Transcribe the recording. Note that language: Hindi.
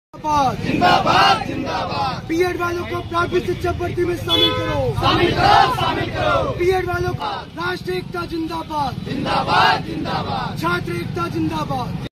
जिंदाबाद जिंदाबाद। बीएड वालों को प्राथमिक शिक्षा भर्ती में शामिल करो, शामिल करो, शामिल करो। बीएड वालों को राष्ट्रीय एकता जिंदाबाद, जिंदाबाद जिंदाबाद। छात्र एकता जिंदाबाद।